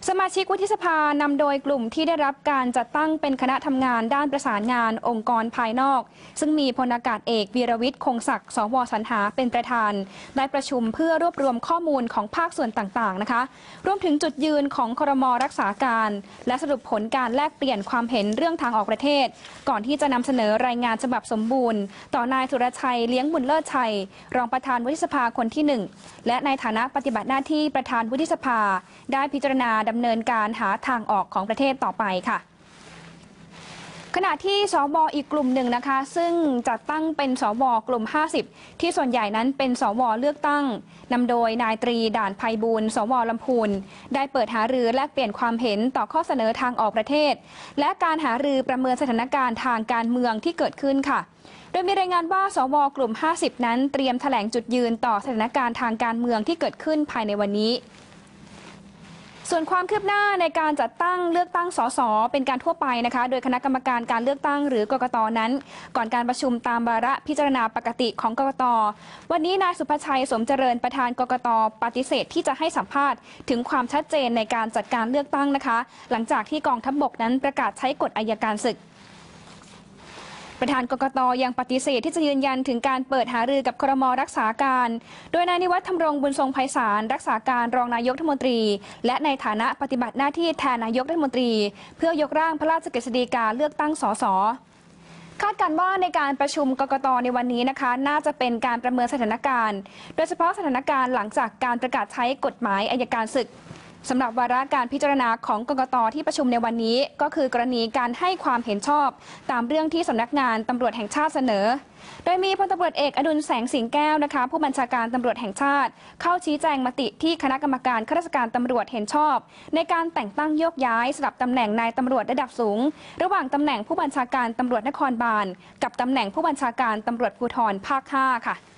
สมาชิกวุฒิสภานำโดยกลุ่มที่ได้รับการจัดตั้งเป็นคณะทำงานด้านประสานงานองค์กรภายนอกซึ่งมีพลอากาศเอกวีรวิทย์คงศักดิ์สว.สรรหาเป็นประธานได้ประชุมเพื่อรวบรวมข้อมูลของภาคส่วนต่างๆนะคะรวมถึงจุดยืนของครม.รักษาการและสรุปผลการแลกเปลี่ยนความเห็นเรื่องทางออกประเทศก่อนที่จะนำเสนอรายงานฉบับสมบูรณ์ต่อนายสุรชัยเลี้ยงบุญเลิศชัยรองประธานวุฒิสภาคนที่1และในฐานะปฏิบัติหน้าที่ประธานวุฒิสภาได้พิจารณาดำเนินการหาทางออกของประเทศต่อไปค่ะขณะที่สว.อีกกลุ่มหนึ่งนะคะซึ่งจัดตั้งเป็นสว.กลุ่ม50ที่ส่วนใหญ่นั้นเป็นสว.เลือกตั้งนำโดยนายตรีด่านไพบูลย์สว.ลำพูนได้เปิดหารือแลกเปลี่ยนความเห็นต่อข้อเสนอทางออกประเทศและการหารือประเมินสถานการณ์ทางการเมืองที่เกิดขึ้นค่ะโดยมีรายงานว่าสว.กลุ่ม50นั้นเตรียมแถลงจุดยืนต่อสถานการณ์ทางการเมืองที่เกิดขึ้นภายในวันนี้ส่วนความคืบหน้าในการจัดตั้งเลือกตั้งสสเป็นการทั่วไปนะคะโดยคณะกรรมการการเลือกตั้งหรือกกต.นั้นก่อนการประชุมตามวาระพิจารณาปกติของกกต.วันนี้นายสุภชัยสมเจริญประธานกกต.ปฏิเสธที่จะให้สัมภาษณ์ถึงความชัดเจนในการจัดการเลือกตั้งนะคะหลังจากที่กองทัพบกนั้นประกาศใช้กฎอัยการศึกประธานกกต.ยังปฏิเสธที่จะยืนยันถึงการเปิดหารือกับครม.รักษาการโดยนายนิวัฒน์ธำรงบุญทรงไพศาลรักษาการรองนายกรัฐมนตรีและในฐานะปฏิบัติหน้าที่แทนนายกรัฐมนตรีเพื่อยกร่างพระราชกฤษฎีกาเลือกตั้งสสคาดการณ์ว่าในการประชุมกกต.ในวันนี้นะคะน่าจะเป็นการประเมินสถานการณ์โดยเฉพาะสถานการณ์หลังจากการประกาศใช้กฎหมายอัยการศึกสำหรับวาระการพิจารณาของกกต.ที่ประชุมในวันนี้ก็คือกรณีการให้ความเห็นชอบตามเรื่องที่สำนักงานตำรวจแห่งชาติเสนอโดยมีพลตำรวจเอกอดุลแสงสิงแก้วนะคะผู้บัญชาการตำรวจแห่งชาติเข้าชี้แจงมติที่คณะกรรมการข้าราชการตำรวจเห็นชอบในการแต่งตั้งโยกย้ายสลับตำแหน่งนายตำรวจระดับสูงระหว่างตำแหน่งผู้บัญชาการตำรวจนครบาลกับตำแหน่งผู้บัญชาการตำรวจภูธรภาค 5ค่ะ